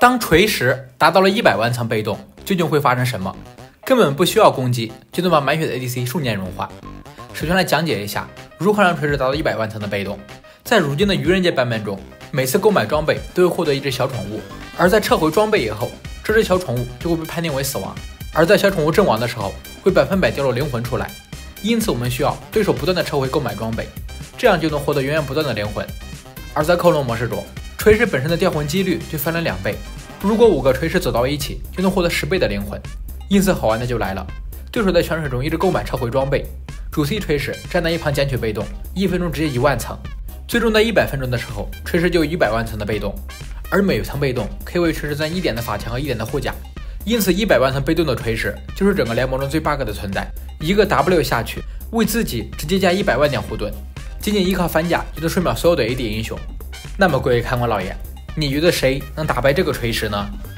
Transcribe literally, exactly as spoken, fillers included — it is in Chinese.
当锤石达到了一百万层被动，究竟会发生什么？根本不需要攻击就能把满血的 A D C 瞬间融化。首先来讲解一下如何让锤石达到一百万层的被动。在如今的愚人节版本中，每次购买装备都会获得一只小宠物，而在撤回装备以后，这只小宠物就会被判定为死亡。而在小宠物阵亡的时候，会百分百掉落灵魂出来。因此我们需要对手不断的撤回购买装备，这样就能获得源源不断的灵魂。而在克隆模式中，锤石本身的掉魂几率就翻了两倍，如果五个锤石走到一起，就能获得十倍的灵魂。因此好玩的就来了，对手在泉水中一直购买撤回装备，主 C 锤石站在一旁捡取被动，一分钟直接一万层，最终在一百分钟的时候，锤石就有一百万层的被动，而每层被动可以为锤石增一点的法强和一点的护甲。因此一百万层被动的锤石就是整个联盟中最 bug 的存在，一个 W 下去为自己直接加一百万点护盾，仅仅依靠反甲就能瞬秒所有的 A D 英雄。那么各位看官老爷，你觉得谁能打败这个锤石呢？